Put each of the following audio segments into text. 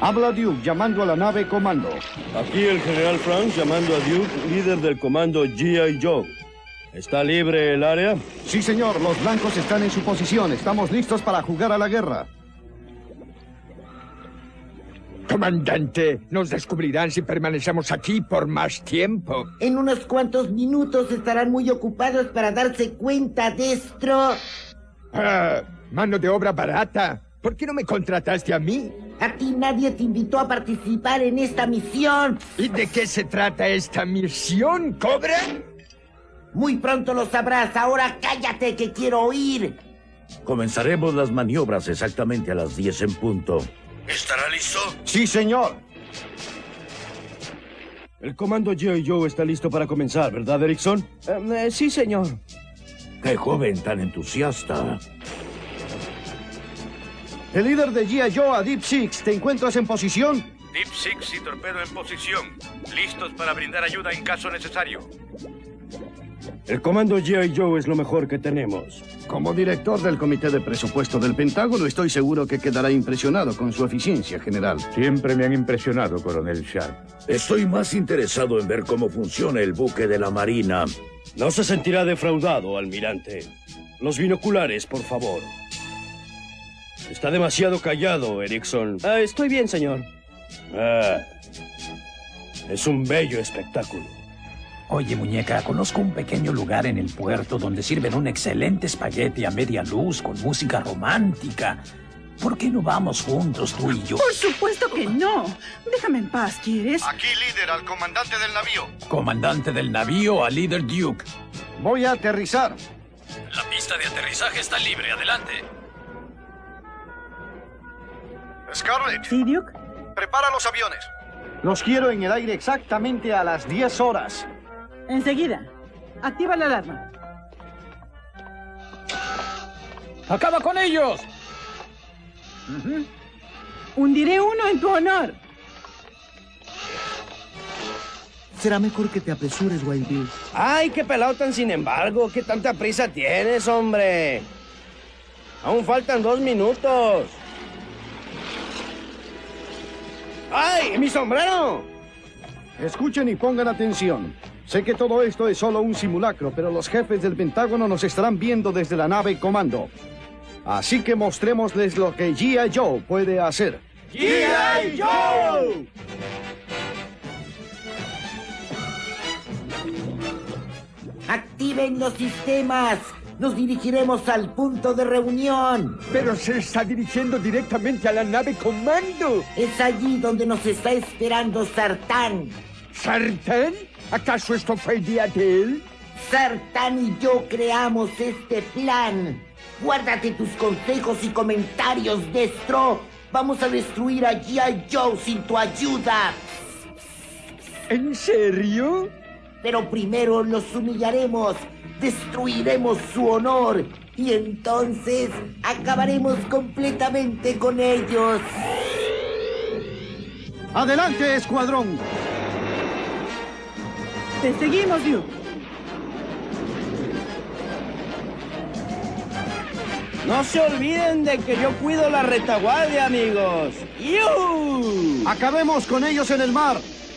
Habla Duke, llamando a la nave comando. Aquí el general Franks llamando a Duke, líder del comando G.I. Joe. ¿Está libre el área? Sí, señor. Los blancos están en su posición. Estamos listos para jugar a la guerra. Comandante, nos descubrirán si permanecemos aquí por más tiempo. En unos cuantos minutos estarán muy ocupados para darse cuenta, Destro. Mano de obra barata. ¿Por qué no me contrataste a mí? A ti nadie te invitó a participar en esta misión. ¿Y de qué se trata esta misión, Cobra? Muy pronto lo sabrás. Ahora cállate que quiero oír. Comenzaremos las maniobras exactamente a las 10 en punto. ¿Estará listo? Sí, señor. El comando G.I. Joe está listo para comenzar, ¿verdad, Erickson? Sí, señor. ¡Qué joven tan entusiasta! El líder de G.I. Joe, a Deep Six, ¿te encuentras en posición? Deep Six y Torpedo en posición. Listos para brindar ayuda en caso necesario. El comando G.I. Joe es lo mejor que tenemos. Como director del Comité de Presupuesto del Pentágono, estoy seguro que quedará impresionado con su eficiencia, general. Siempre me han impresionado, coronel Sharp. Estoy más interesado en ver cómo funciona el buque de la Marina. No se sentirá defraudado, almirante. Los binoculares, por favor. Está demasiado callado, Erickson. Estoy bien, señor. Es un bello espectáculo. Oye, muñeca, conozco un pequeño lugar en el puerto donde sirven un excelente espagueti a media luz con música romántica. ¿Por qué no vamos juntos, tú y yo? Por supuesto que no. Déjame en paz, ¿quieres? Aquí, líder, al comandante del navío. Comandante del navío, al líder Duke. Voy a aterrizar. La pista de aterrizaje está libre. Adelante. Scarlett. ¿Sí, Duke? Prepara los aviones. Los quiero en el aire exactamente a las 10 horas. Enseguida. Activa la alarma. ¡Acaba con ellos! Hundiré uno en tu honor. Será mejor que te apresures, Wild Bill. ¡Ay, qué pelado tan sin embargo! ¿Qué tanta prisa tienes, hombre? Aún faltan 2 minutos. ¡Ay, mi sombrero! Escuchen y pongan atención. Sé que todo esto es solo un simulacro, pero los jefes del Pentágono nos estarán viendo desde la nave comando. Así que mostrémosles lo que G.I. Joe puede hacer. ¡G.I. Joe! Activen los sistemas. Nos dirigiremos al punto de reunión. Pero se está dirigiendo directamente a la nave comando. Es allí donde nos está esperando Sartán. ¿Sartán? ¿Acaso esto fue el día de él? Sartán y yo creamos este plan. Guárdate tus consejos y comentarios, Destro. Vamos a destruir a G.I. Joe sin tu ayuda. ¿En serio? Pero primero los humillaremos. Destruiremos su honor. Y entonces acabaremos completamente con ellos. ¡Adelante, escuadrón! Te seguimos, Duke. No se olviden de que yo cuido la retaguardia, amigos. ¡Yuhu! ¡Acabemos con ellos en el mar!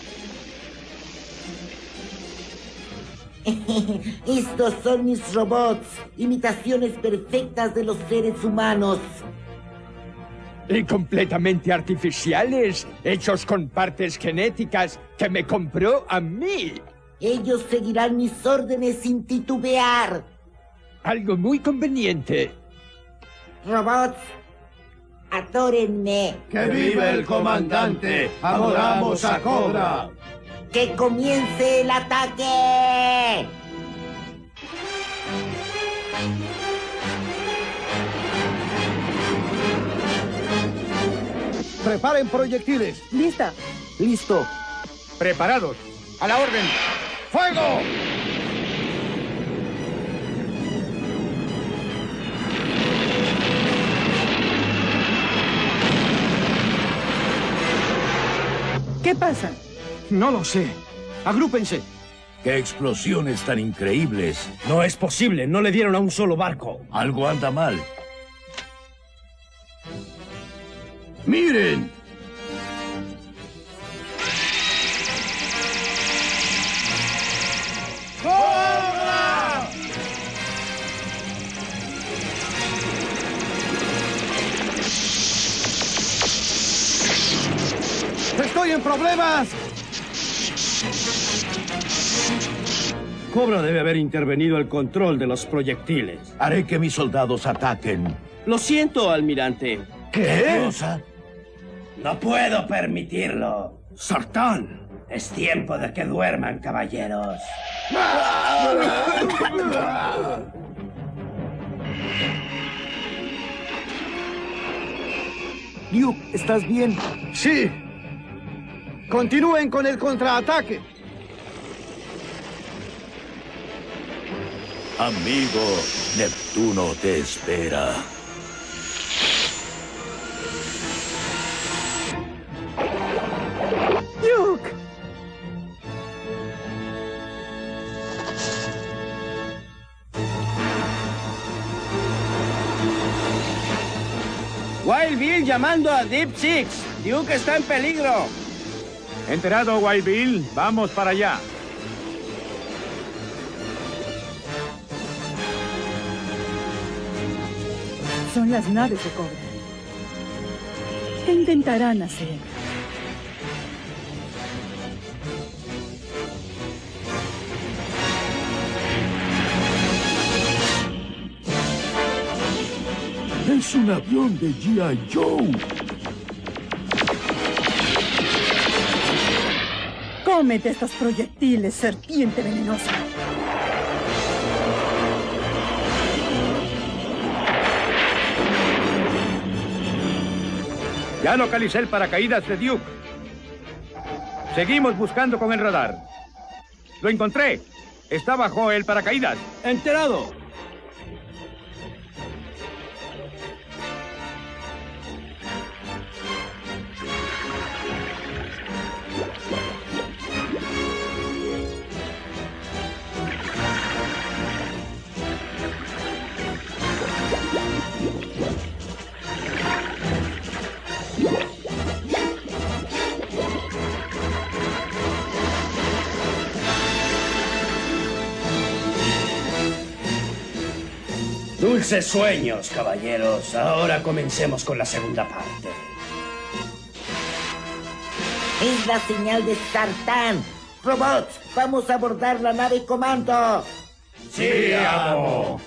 Estos son mis robots, imitaciones perfectas de los seres humanos. Y completamente artificiales, hechos con partes genéticas que me compró a mí. Ellos seguirán mis órdenes sin titubear. Algo muy conveniente. Robots, atórenme. ¡Que vive el comandante! ¡Adoramos a Cobra! ¡Que comience el ataque! ¡Preparen proyectiles! Lista. ¡Listo! Preparados. A la orden. ¡Fuego! ¿Qué pasa? No lo sé. Agrúpense. ¡Qué explosiones tan increíbles! No es posible, no le dieron a un solo barco. Algo anda mal. ¡Miren! ¡Cobra! ¡Estoy en problemas! Cobra debe haber intervenido el control de los proyectiles. Haré que mis soldados ataquen. Lo siento, almirante. ¿Qué cosa? No puedo permitirlo. ¡Sartán! Es tiempo de que duerman, caballeros. Duke, ¿estás bien? Sí. Continúen con el contraataque. Amigo, Neptuno te espera. Duke. Wild Bill llamando a Deep Six. Duke está en peligro. Enterado, Wild Bill. Vamos para allá. Son las naves de Cobra. ¿Qué intentarán hacer? Es un avión de G.I. Joe. Cómete estos proyectiles, serpiente venenosa. Ya localicé el paracaídas de Duke. Seguimos buscando con el radar. Lo encontré. Está bajo el paracaídas. Enterado. Dulces sueños, caballeros. Ahora comencemos con la segunda parte. Es la señal de Sartán. Robots, vamos a abordar la nave comando. ¡Sí, amo!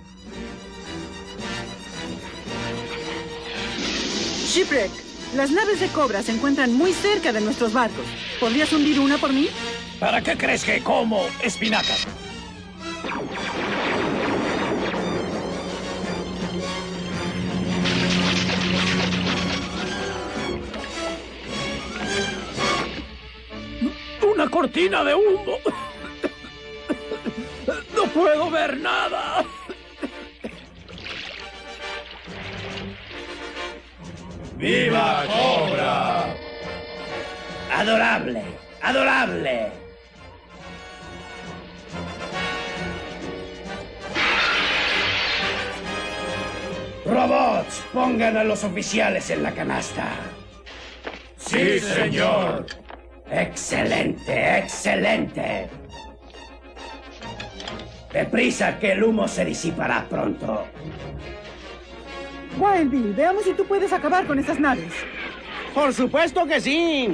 Shipwreck, las naves de Cobra se encuentran muy cerca de nuestros barcos. ¿Podrías hundir una por mí? ¿Para qué crees que como espinacas? ¡Una cortina de humo! ¡No puedo ver nada! ¡Viva Cobra! ¡Adorable! ¡Adorable! Robots, pongan a los oficiales en la canasta. ¡Sí, señor! ¡Excelente, excelente! Deprisa, que el humo se disipará pronto. Wild Bill, veamos si tú puedes acabar con esas naves. ¡Por supuesto que sí!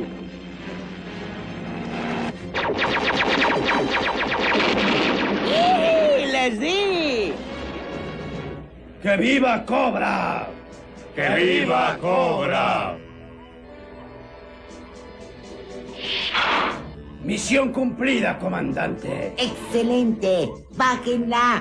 ¡Y les di! ¡Que viva Cobra! ¡Que viva Cobra! Misión cumplida, comandante. Excelente. Bájenla.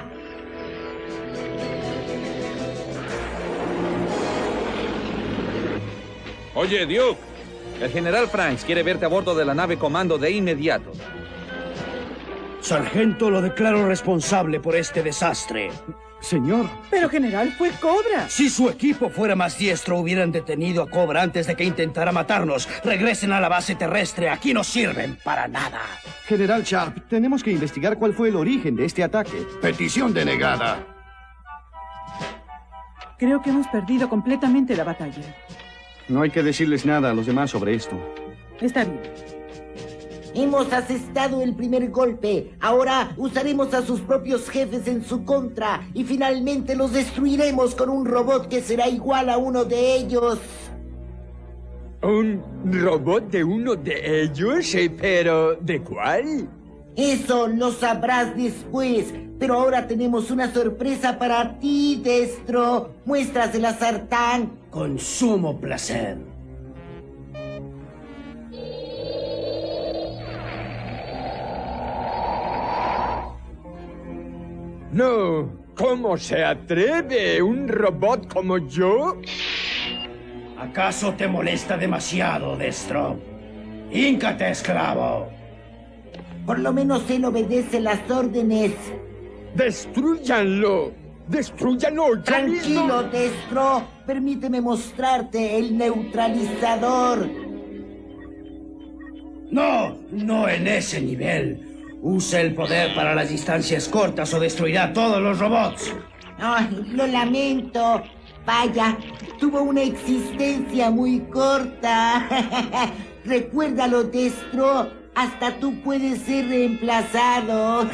Oye, Duke. El general Franks quiere verte a bordo de la nave comando de inmediato. Sargento, lo declaro responsable por este desastre. Señor. Pero, general, fue Cobra. Si su equipo fuera más diestro, hubieran detenido a Cobra antes de que intentara matarnos. Regresen a la base terrestre. Aquí no sirven para nada. General Sharp, tenemos que investigar cuál fue el origen de este ataque. Petición denegada. Creo que hemos perdido completamente la batalla. No hay que decirles nada a los demás sobre esto. Está bien. Hemos asestado el primer golpe. Ahora usaremos a sus propios jefes en su contra. Y finalmente los destruiremos con un robot que será igual a uno de ellos. ¿Un robot de uno de ellos? ¿Pero de cuál? Eso lo sabrás después. Pero ahora tenemos una sorpresa para ti, Destro. Muéstrasela, Sartán. Con sumo placer. No, ¿cómo se atreve un robot como yo? ¿Acaso te molesta demasiado, Destro? ¡Híncate, esclavo! Por lo menos él obedece las órdenes. ¡Destrúyanlo! ¡Destrúyanlo! Tranquilo, Destro. Permíteme mostrarte el neutralizador. No, no en ese nivel. Usa el poder para las distancias cortas o destruirá todos los robots. Ay, lo lamento. Vaya, tuvo una existencia muy corta. Recuérdalo, Destro. Hasta tú puedes ser reemplazado.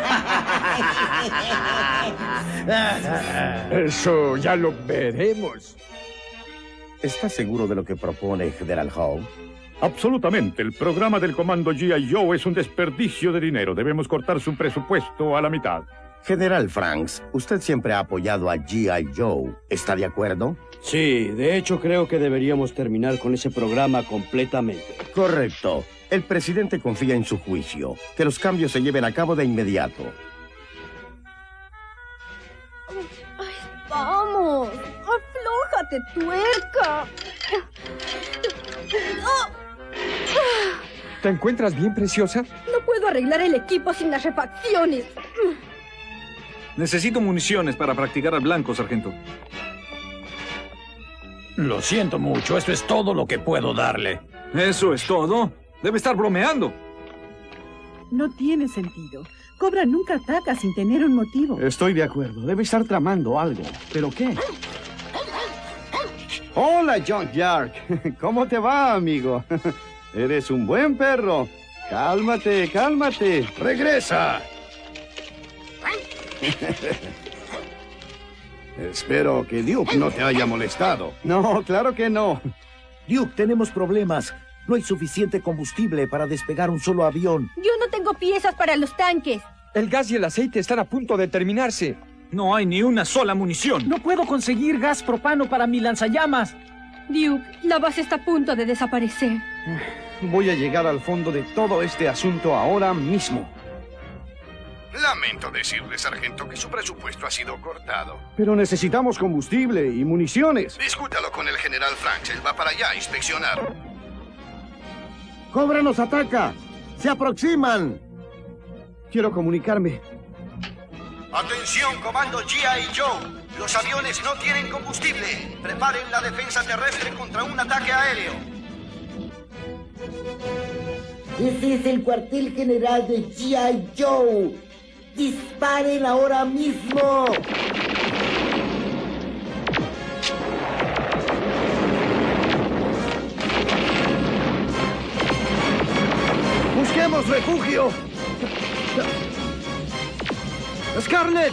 Eso ya lo veremos. ¿Está seguro de lo que propone, General Hall? Absolutamente. El programa del Comando G.I. Joe es un desperdicio de dinero. Debemos cortar su presupuesto a la mitad. General Franks, usted siempre ha apoyado a G.I. Joe. ¿Está de acuerdo? Sí, de hecho creo que deberíamos terminar con ese programa completamente. Correcto. El presidente confía en su juicio. Que los cambios se lleven a cabo de inmediato. Ay, vamos. Aflójate, tuerca. ¿Te encuentras bien, preciosa? No puedo arreglar el equipo sin las refacciones. Necesito municiones para practicar al blanco, sargento. Lo siento mucho, esto es todo lo que puedo darle. ¿Eso es todo? Debe estar bromeando. No tiene sentido. Cobra nunca ataca sin tener un motivo. Estoy de acuerdo. Debe estar tramando algo. ¿Pero qué? Hola, Junkyard. ¿Cómo te va, amigo? Eres un buen perro. Cálmate, cálmate. ¡Regresa! Espero que Duke no te haya molestado. No, claro que no. Duke, tenemos problemas. No hay suficiente combustible para despegar un solo avión. Yo no tengo piezas para los tanques. El gas y el aceite están a punto de terminarse. No hay ni una sola munición. No puedo conseguir gas propano para mi lanzallamas. Duke, la base está a punto de desaparecer. Voy a llegar al fondo de todo este asunto ahora mismo. Lamento decirle, sargento, que su presupuesto ha sido cortado. Pero necesitamos combustible y municiones. Discútalo con el general Franks. Él va para allá a inspeccionar. ¡Cobra nos ataca! ¡Se aproximan! Quiero comunicarme. Atención, comando G.I. Joe. Los aviones no tienen combustible. Preparen la defensa terrestre contra un ataque aéreo. Ese es el cuartel general de G.I. Joe. ¡Disparen ahora mismo! ¡Busquemos refugio! ¡Scarlet!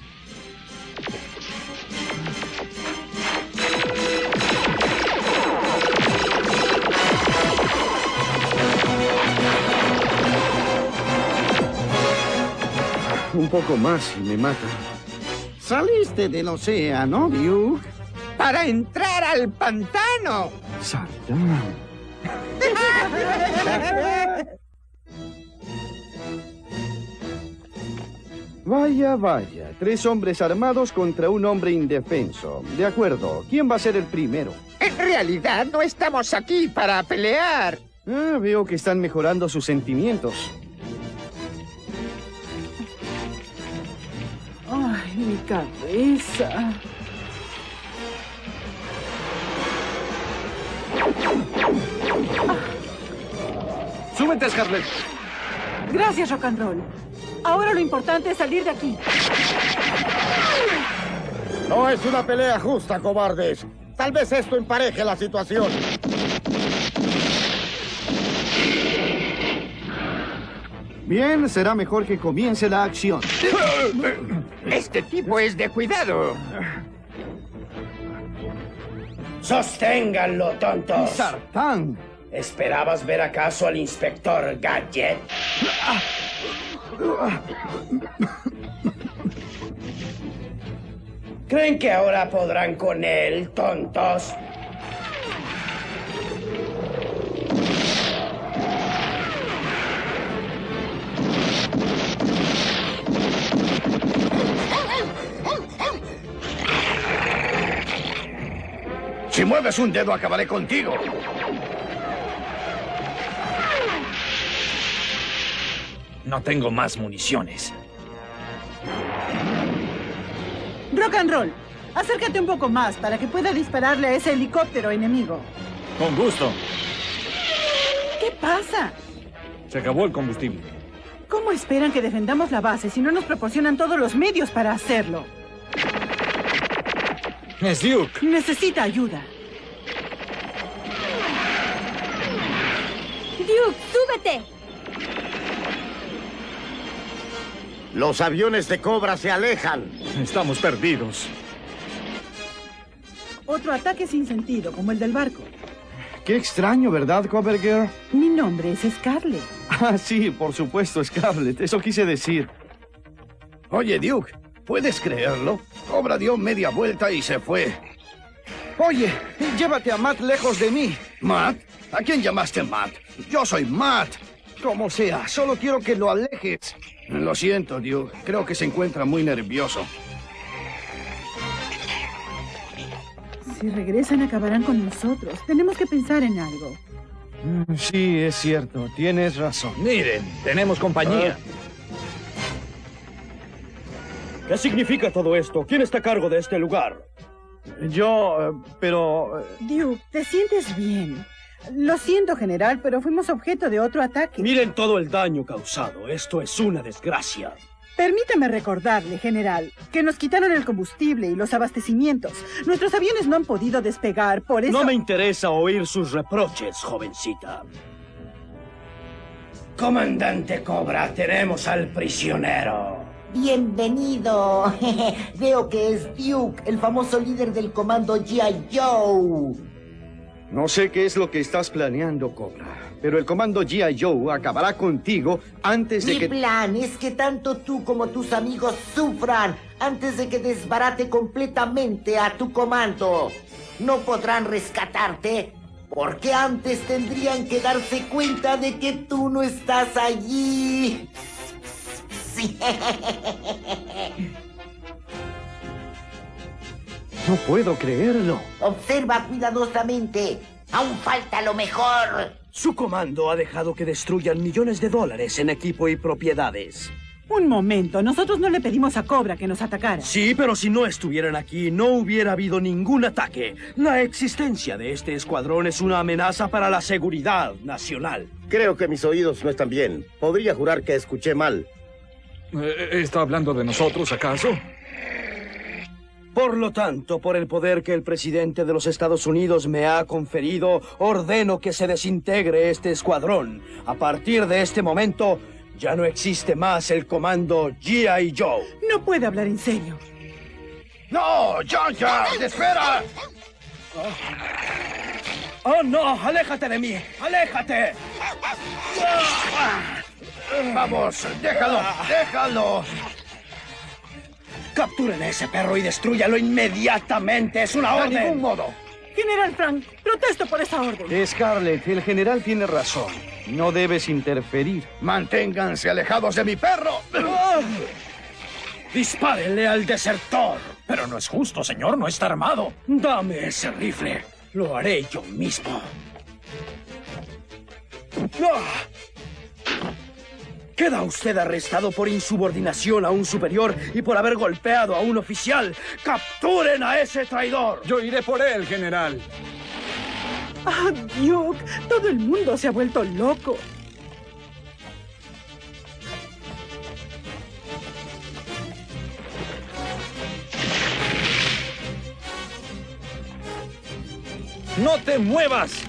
Un poco más y me mata. Saliste del océano, Duke. ¡Para entrar al pantano! Sartán. Vaya, vaya. 3 hombres armados contra un hombre indefenso. De acuerdo. ¿Quién va a ser el primero? En realidad no estamos aquí para pelear. Ah, veo que están mejorando sus sentimientos. Ay, mi cabeza. ¡Súbete, Scarlett! Gracias, Rock and Roll. Ahora lo importante es salir de aquí. No es una pelea justa, cobardes. Tal vez esto empareje la situación. Bien, será mejor que comience la acción. Este tipo es de cuidado. ¡Sosténganlo, tontos! ¡Sartán! ¿Esperabas ver acaso al inspector Gadget? ¿Creen que ahora podrán con él, tontos? Si mueves un dedo, acabaré contigo. No tengo más municiones. Rock and Roll, acércate un poco más para que pueda dispararle a ese helicóptero enemigo. Con gusto. ¿Qué pasa? Se acabó el combustible. ¿Cómo esperan que defendamos la base si no nos proporcionan todos los medios para hacerlo? Es Duke. Necesita ayuda. Duke, súbete. Los aviones de Cobra se alejan. Estamos perdidos. Otro ataque sin sentido, como el del barco. Qué extraño, ¿verdad, Cobra Girl? Mi nombre es Scarlett. Ah, sí, por supuesto, Scarlett. Eso quise decir. Oye, Duke, ¿puedes creerlo? Cobra dio media vuelta y se fue. Oye, llévate a Matt lejos de mí. ¿Matt? ¿A quién llamaste Matt? Yo soy Matt. Como sea, solo quiero que lo alejes. Lo siento, Duke. Creo que se encuentra muy nervioso. Si regresan, acabarán con nosotros. Tenemos que pensar en algo. Sí, es cierto. Tienes razón. Miren, tenemos compañía. ¿Qué significa todo esto? ¿Quién está a cargo de este lugar? Yo, pero... Duke, ¿te sientes bien? Lo siento, general, pero fuimos objeto de otro ataque. Miren todo el daño causado. Esto es una desgracia. Permítame recordarle, general, que nos quitaron el combustible y los abastecimientos. Nuestros aviones no han podido despegar, por eso... No me interesa oír sus reproches, jovencita. Comandante Cobra, tenemos al prisionero. Bienvenido. Veo que es Duke, el famoso líder del comando G.I. Joe. No sé qué es lo que estás planeando, Cobra, pero el comando G.I. Joe acabará contigo antes de Mi que... plan es que tanto tú como tus amigos sufran antes de que desbarate completamente a tu comando. No podrán rescatarte porque antes tendrían que darse cuenta de que tú no estás allí. Sí. No puedo creerlo. Observa cuidadosamente. Aún falta lo mejor. Su comando ha dejado que destruyan millones de dólares en equipo y propiedades. Un momento, nosotros no le pedimos a Cobra que nos atacara. Sí, pero si no estuvieran aquí, no hubiera habido ningún ataque. La existencia de este escuadrón es una amenaza para la seguridad nacional. Creo que mis oídos no están bien. Podría jurar que escuché mal. ¿Está hablando de nosotros, acaso? Por lo tanto, por el poder que el presidente de los Estados Unidos me ha conferido, ordeno que se desintegre este escuadrón. A partir de este momento, ya no existe más el comando G.I. Joe. No puede hablar en serio. ¡No, Jar Jar! ¡Espera! ¡Oh, no! ¡Aléjate de mí! ¡Aléjate! ¡Vamos! ¡Déjalo! ¡Déjalo! Capturen a ese perro y destrúyalo inmediatamente. ¡Es una orden! ¡De ningún modo! General Frank, protesto por esa orden. Scarlett, el general tiene razón. No debes interferir. ¡Manténganse alejados de mi perro! ¡Dispárenle al desertor! Pero no es justo, señor. No está armado. Dame ese rifle. Lo haré yo mismo. Queda usted arrestado por insubordinación a un superior y por haber golpeado a un oficial. ¡Capturen a ese traidor! Yo iré por él, general. Ah, Duke, todo el mundo se ha vuelto loco. ¡No te muevas!